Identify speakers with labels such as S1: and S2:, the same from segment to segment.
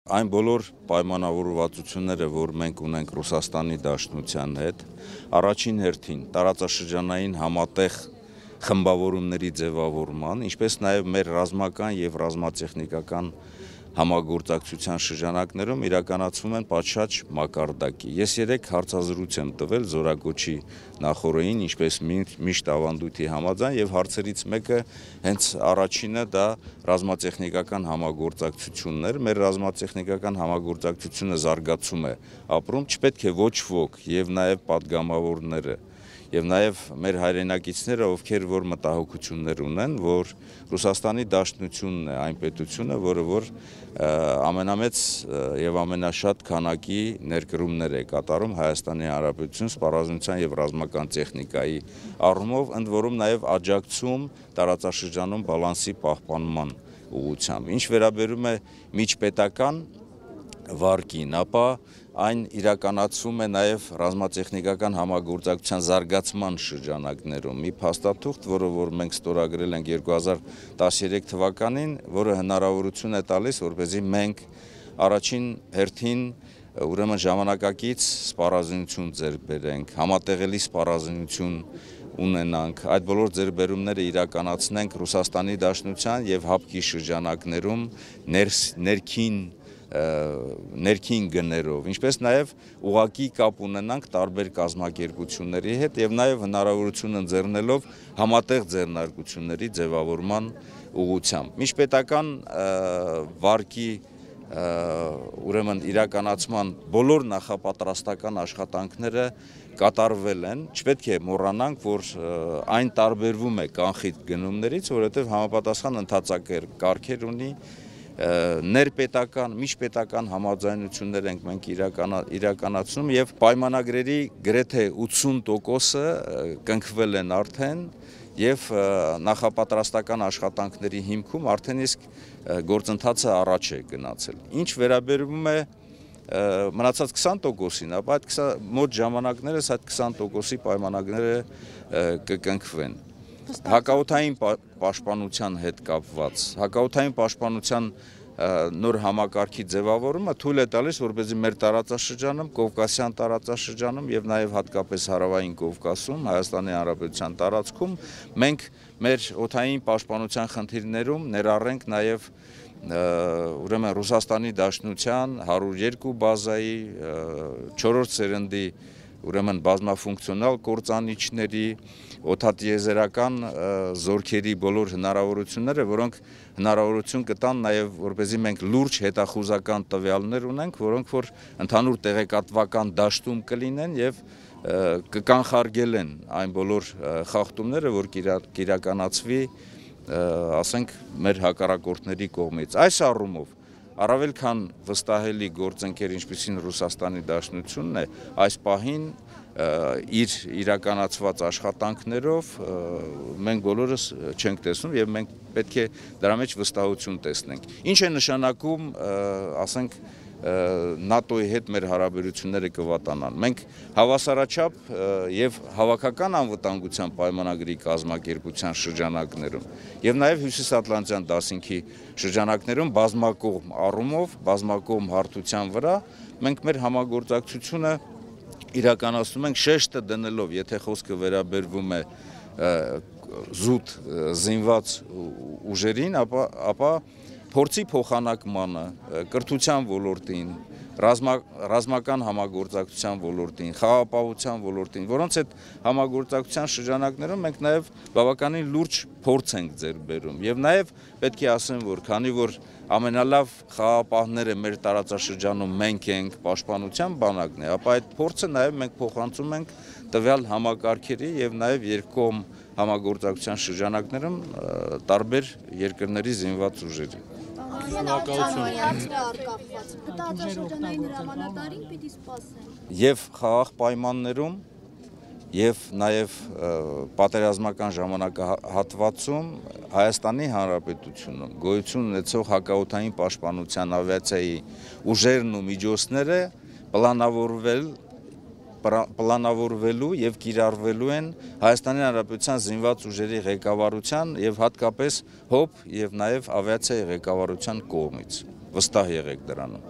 S1: այն բոլոր պայմանավորվածությունները, որ մենք ունենք Ռուսաստանի Դաշնության հետ, առաջին հերթին տարածաշրջանային համատեղ խմբավորումների ձևավորման, ինչպես նաև մեր ռազմական եւ ռազմատեխնիկական համագործակցության շրջանակներում իրականացվում են պատշաճ մակարդակի։ Ես 3 հարցազրույց եմ տվել Զորակոչի նախօրեին, ինչպես միշտ ավանդույթի համաձայն, եւ հարցերից մեկը հենց առաջինը դա ռազմատեխնիկական համագործակցությունն էր։ Մեր ռազմատեխնիկական համագործակցությունը զարգացում է ապրում, չպետք է ոչ ոք եւ նաեւ падգամավորները եւ նաեւ մեր հայրենակիցները, ովքեր որ մտահոգություններ ունեն, որ Ռուսաստանի Դաշնությունն է այն պետությունը, որը որ ամենամեծ եւ ամենաշատ քանակի ներկրումներ է կատարում Հայաստանի Հանրապետություն սպառազինության եւ ռազմական տեխնիկայի առումով, ընդ որում նաեւ աջակցում տարածաշրջանում բալանսի պահպանման ուղղությամբ։ Ինչ վերաբերում է միջպետական վարկին, ապա այն իրականացվում է նաև ռազմատեխնիկական համագործակցության զարգացման շրջանակներում։ Մի փաստաթուղթ, որը որ մենք ստորագրել ենք 2013 թվականին, որը հնարավորություն է տալիս, որպեսզի մենք առաջին հերթին ուրեմն ժամանակակից սպառազինություն ձեռք բերենք, համատեղելի սպառազինություն ունենանք, այդ բոլոր ձեռքբերումները իրականացնենք Ռուսաստանի Դաշնության եւ ՀԱՊԿ-ի շրջանակներում ներքին գներով, ինչպես նաև ուղղակի կապ ունենանք տարբեր կազմակերպությունների հետ եւ նաև հնարավորություն ընձեռնելով համատեղ ձեռնարկությունների ձևավորման ուղղությամբ։ Միջպետական վարկի ուրեմն իրականացման բոլոր նախապատրաստական աշխատանքները կատարվել են, չպետք է մոռանանք, որ այն տարբերվում է կանխիկ գնումներից, որովհետեւ համապատասխան ընթացակարգեր ունի ներպետական, միջպետական համաձայնություններ ենք մենք իրականացնում եւ պայմանագրերի գրեթե 80%-ը կնքվել են արդեն եւ նախապատրաստական աշխատանքների հիմքում արդեն իսկ գործընթացը առաջ է գնացել։ Ինչ վերաբերում է մնացած 20%-ին, ապա այդ մոտ ժամանակներս այդ 20%-ի պայմանագրերը կկնքվեն։ Հակաօդային պաշտպանության հետ կապված, հակաօդային պաշտպանության նոր համակարգի ձևավորումը թույլ է տալիս, որպեսզի մեր տարածաշրջանում, Կովկասյան տարածաշրջանում եւ նաեւ հատկապես հարավային Կովկասում, Հայաստանի Հանրապետության տարածքում մենք մեր օդային պաշտպանության խնդիրներում ներառենք նաեւ ուրեմն Ռուսաստանի Դաշնության 102 բազայի 4-րդ սերնդի ուրեմն բազմաֆունկցիոնալ կործանիչների, օդատիեզերական զորքերի բոլոր հնարավորությունները, որոնք հնարավորություն կտան նաև, որպեսզի մենք լուրջ հետախուզական տվյալներ ունենք, որոնք որ ընդհանուր տեղեկատվական դաշտում կլինեն եւ կկանխարգելեն այն բոլոր խախտումները, որ կիրականացվի, ասենք, մեր հակառակորդների կողմից։ Այս առումով առավել քան վստահելի գործընկեր, ինչպիսին Ռուսաստանի Դաշնությունն է, այս պահին իր իրականացված աշխատանքներով մենք բոլորս չենք տեսնում եւ մենք պետք է դրա մեջ վստահություն տեսնենք։ Ինչ է նշանակում, ասենք, ՆԱՏՕ-ի հետ մեր հարաբերությունները կվատանան։ Մենք հավասարաչափ եւ հավաքական անվտանգության պայմանագրի կազմակերպության շրջանակներում եւ նաեւ Հյուսիսատլանտյան դաշինքի շրջանակներում բազմակողմ առումով, բազմակողմ հարթության վրա մենք մեր համագործակցությունը իրականացնում ենք շեշտը դնելով, եթե խոսքը վերաբերվում է զուտ զինված ուժերին, ապա փորձի փոխանակմանը, կրթության ոլորտին, ռազմական համագործակցության ոլորտին, խաղաղապահության ոլորտին, որոնց այդ համագործակցության շրջանակներում մենք նաև բավականին լուրջ փորձ ենք ձեռք բերում եւ նաև պետք է ասեմ, որ քանի որ ամենալավ խաղաղապահները մեր տարածաշրջանում մենք ենք, պաշտպանության բանակն է, ապա այդ փորձը նաև մենք փոխանցում ենք տվյալ համակարգերի եւ նաև երկկողմ համագործակցության շրջանակներում տարբեր երկրների զինված ուժերի։ Եվ խաղաղ պայմաններում եւ նաեւ պատերազմական ժամանակահատվածում Հայաստանի Հանրապետությունում գոյություն ունեցող հակաօդային պաշտպանության ավիացիայի ուժերն ու միջոցները պլանավորվելու եւ կիրառվելու են Հայաստանի Հանրապետության զինված ուժերի ղեկավարության եւ հատկապես ՀՕՊ եւ նաեւ ավիացիայի ղեկավարության կողմից։ Վստահ եղեք դրանում։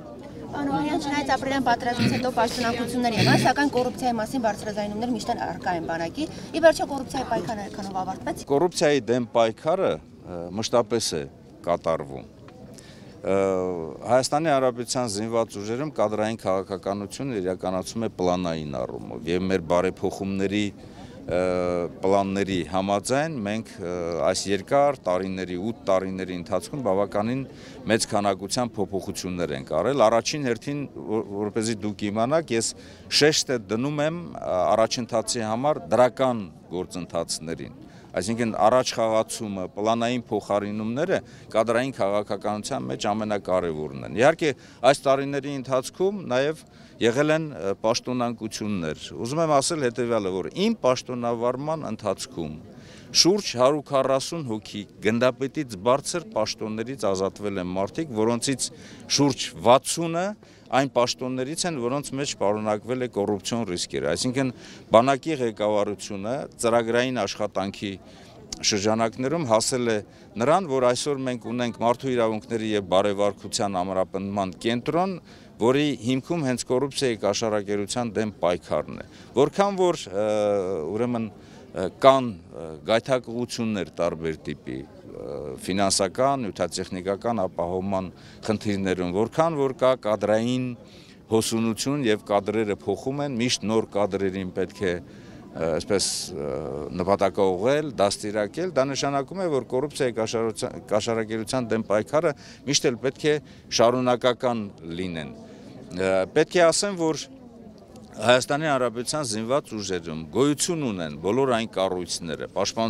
S2: Պանոհարյան չնայած ապրիլյան պատերազմից հետո պաշտոնակություններ եղան, սակայն կոռուպցիայի մասին բարձրաձայնումներ միշտ առկա են բանակի։ Ի վերջո կոռուպցիայի պայքարը այդքանով ավարտվեց։
S1: Կոռուպցիայի դեմ պայքարը մշտապես է կատարվում։ Հայաստանի Հանրապետության զինված ուժերում կադրային քաղաքականությունը իրականացում է պլանային առումով եւ մեր բարեփոխումների պլանների համաձայն մենք այս երկար տարիների 8 տարիների ընթացքում բավականին մեծ քանակությամբ փոփոխություններ ենք արել առաջին հերթին որպեսզի դուք իմանաք ես շեշտ դնում եմ առաջընթացի համար դրական գործընթացներին Այսինքն առաջ խաղացումը, պլանային փոխարինումները կադրային քաղաքականության մեջ ամենակարևորն են։ Իհարկե, այս տարիների ընթացքում նաև եղել են պաշտոնանկություններ։ Ուզում եմ ասել հետևյալը, որ իմ պաշտոնավարման ընթացքում շուրջ 140 հոգի գնդապետից բարձր պաշտոններից ազատվել են մարդիկ, որոնցից շուրջ 60-ը այն պաշտոններից են, որոնց մեջ պարունակվել է կոռուպցիոն ռիսկեր։ Այսինքն բանակի ղեկավարությունը ծրագրային աշխատանքի շրջանակներում հասել է նրան, որ այսօր մենք ունենք մարդու իրավունքների եւ բարեվարքության ամրապնդման կենտրոն, որի հիմքում հենց կոռուպցիայի կաշառակերության դեմ պայքարն է։ Որքան որ ուրեմն կան գայթակղություններ տարբեր տիպի ֆինանսական, նյութատեխնիկական ապահովման խնդիրներում, որքան որ կա կադրային հոսունություն եւ կադրերը փոխում են, միշտ նոր կադրերին պետք է այսպես նպատակաուղղել, դաստիարակել, դա նշանակում է, որ կոռուպցիայի կաշառակերության դեմ պայքարը միշտ էլ պետք է շարունակական լինեն։ Պետք է ասեմ, որ Հայաստանի Հանրապետության զինված ուժերում գոյություն ունեն բոլոր այն կառույցները,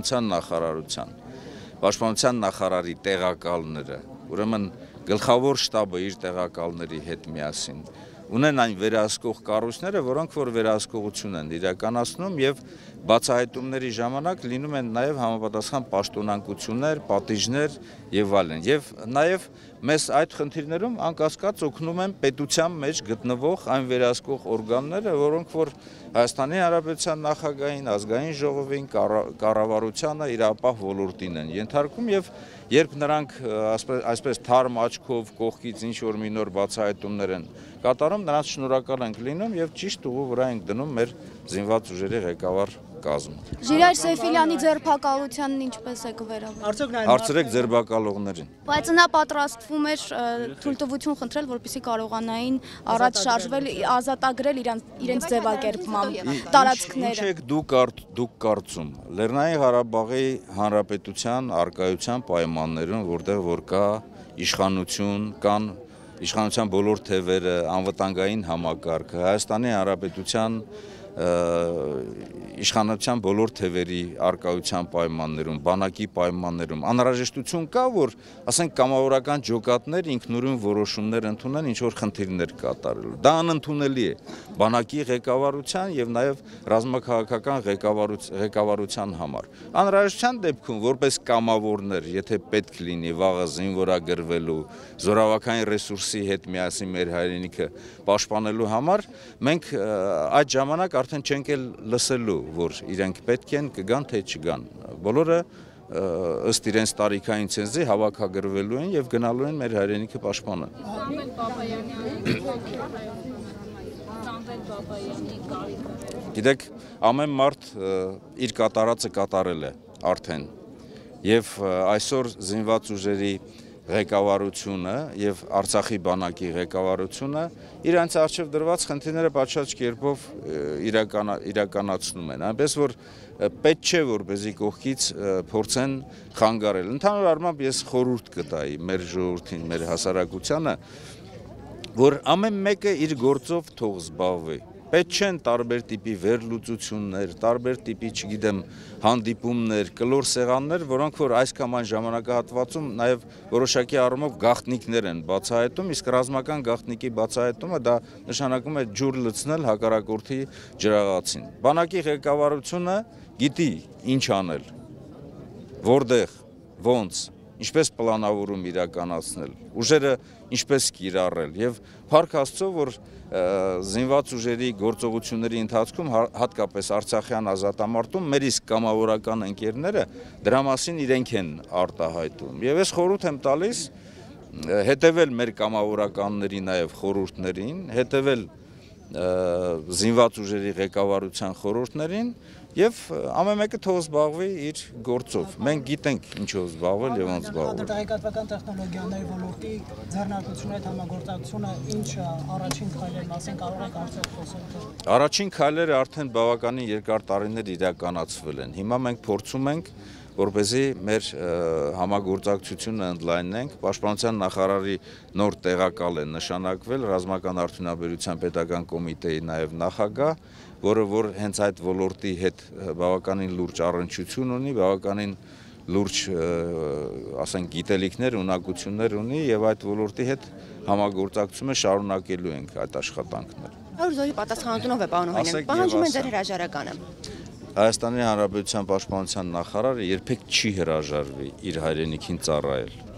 S1: պաշտպանության նախարարի տեղակալները, ուրեմն գլխավոր շտաբը իր տեղակալների հետ միասին ունեն այն վերահսկող կառույցները, որոնք որ վերահսկողություն են իրականացնում եւ բացահայտումների ժամանակ լինում են նաեւ համապատասխան պաշտոնանկություններ, պատիժներ եւ այլն։ Եվ նաեւ մեզ այդ խնդիրներում անկասկած օգնում են պետության մեջ գտնվող այն վերահսկող օրգանները, որոնք որ Հայաստանի Հանրապետության նախագահին, ազգային ժողովին, կառավարությանը իրապահ ոլորտին են ենթարկում եւ երբ նրանք այսպես թարմ աչքով կողքից ինչ որ մի նոր բացահայտումներ են կատարում, նրանց շնորհակալ ենք լինում եւ ճիշտ ուղու վրա ենք դնում մեր զինված ուժերի ղեկավար կազմը։
S3: Ժիրայր Սեյֆիլյանի ձերբակալությանն ինչպես է կվերաբերվում։
S1: Հարցրեք ձերբակալողներին։
S3: Բայց նա պատրաստվում էր թույլտվություն խնդրել, որպեսզի կարողանային առաջ շարժվել, ազատագրել իրենց ձևակերպման տարածքները։
S1: Ինչ եք դուք կարծում։ Լեռնային Ղարաբաղի Հանրապետության արկայության պայմաններում, որտեղ որ կա իշխանություն, կան իշխանության բոլոր թևերը, անվտանգային համակարգը, Հայաստանի Հանրապետության իշխանության բոլոր թևերի արկայության պայմաններում, բանակի պայմաններում անհրաժեշտություն կա, որ ասենք կամավորական ջոկատներ ինքնուրույն որոշումներ ընդունեն ինչ որ խնդիրներ կատարելու։ Դա անընդունելի է բանակի ղեկավարության եւ նաեւ ռազմաքաղաքական ղեկավարության համար։ Անհրաժեշտության դեպքում որպես կամավորներ, եթե պետք լինի վաղը զինվորագրվելու, զորավարական ռեսուրսի հետ միասին մեր հայրենիքը պաշտպանելու համար, մենք այդ ժամանակ արդեն չենք էլ լսելու, որ իրենք պետք են կգան թե չգան։ Բոլորը ըստ իրենց տարիքային ցենզի հավաքագրվելու են եւ գնալու են մեր հայրենիքը պաշտպանել։ Գիտեք, ամեն մարդ իր կատարածը կատարել է արդեն եւ այսօր զինված ուժերի ղեկավարությունը եւ Արցախի բանակի ղեկավարությունը իրանց արժեվ դրված խնդիրները պատշաճ կերպով իրականացնում են, այնպես որ պետք չէ որպեսզի կողքից փորձեն խանգարել։ Ընդհանուր առմամբ ես խորհուրդ կտայի մեր ժողովրդին, մեր հասարակությանը, որ ամեն մեկը իր գործով թող զբաղվի։ Պետք չեն տարբեր տիպի վերլուծություններ, տարբեր տիպի, չգիտեմ, հանդիպումներ, կլոր սեղաններ, որոնք որ այս կամ այն ժամանակահատվածում նաև որոշակի առումով գաղտնիքներ են բացահայտում, իսկ ռազմական գաղտնիքի բացահայտումը դա նշանակում է ջուր լցնել հակառակորդի ջրաղացին։ Բանակի ղեկավարությունը գիտի ինչ անել, որտեղ, ոնց, ինչպես պլանավորում իրականացնել, ուժերը ինչպես կիրառել եւ փառք Աստծո, որ զինված ուժերի գործողությունների ընթացքում հատկապես Արցախյան ազատամարտում մեր իսկ կամավորական ընկերները դրա մասին իրենք են արտահայտում։ Եվ ես խորհուրդ եմ տալիս հետևել մեր կամավորականների նաև խորհուրդներին, հետևել զինված ուժերի ղեկավարության խորհուրդներին եւ ամեն մեկը թող զբաղվի իր գործով։ Մենք գիտենք ինչով զբաղվել եւ ոնց զբաղվել։
S4: Տեղեկատվական տեխնոլոգիաների ոլորտի ձեռնարկությունը այդ համագործակցությունը ինչ առաջին քայլեր մասին կարող եք արդյոք խոսել։
S1: Առաջին քայլերը արդեն բավականին երկար տարիներ իրականացվել են։ Հիմա մենք փորձում ենք որպեսզի մեր համագործակցությունը ընդլայնենք, Պաշտպանության նախարարի նոր տեղակալ է նշանակվել ռազմական արդյունաբերության պետական կոմիտեի նաև նախագահ, որ հենց այդ ոլորտի հետ բավականին լուրջ առնչություն ունի, բավականին լուրջ, ասենք, գիտելիքներ, ունակություններ ունի եւ այդ ոլորտի հետ համագործակցությունը շարունակելու ենք այդ աշխատանքները։
S2: Զորի պատասխանատունով է պարոն Օհանյան։ Պահանջում են ձեր հրաժարականը։
S1: Հայաստանի Հանրապետության Պաշտպանության նախարարը երբեք չի հրաժարվի իր հայրենիքին ծառայել։